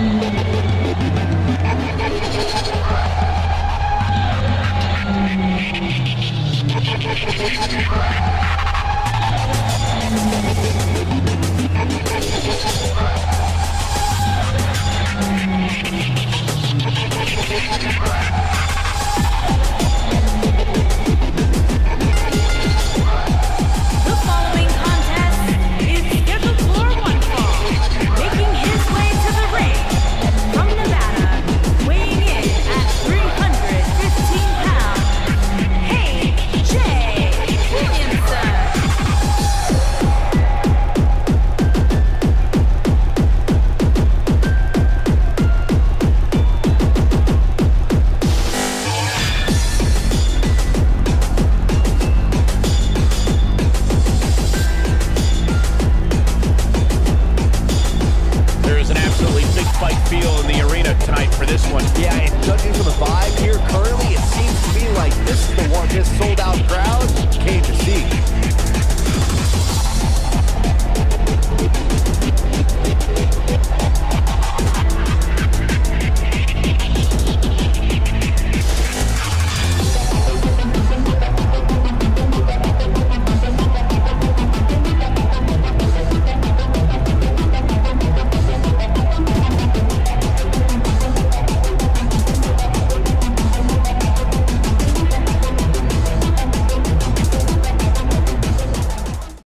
Feel in the arena tonight for this one. Yeah, and judging from the vibe here currently, it seems to me like this is the one this sold-out crowd came to see.